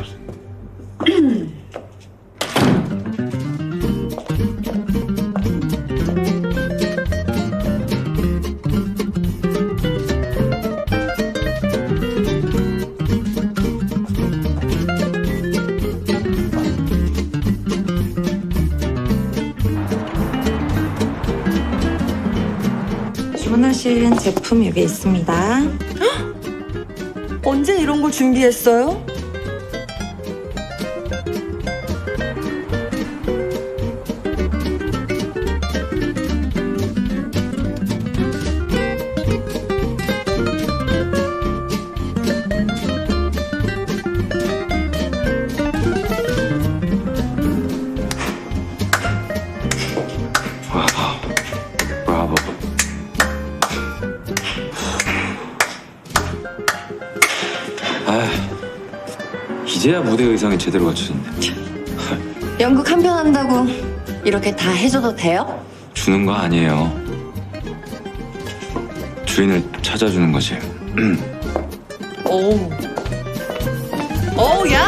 주문하신 제품 여기 있습니다. 언제 이런 걸 준비했어요? 브라보. 이제야 무대 의상이 제대로 갖춰졌네. 연극 한 편 한다고 이렇게 다 해줘도 돼요? 주는 거 아니에요. 주인을 찾아주는 거지. 오. 오, 야!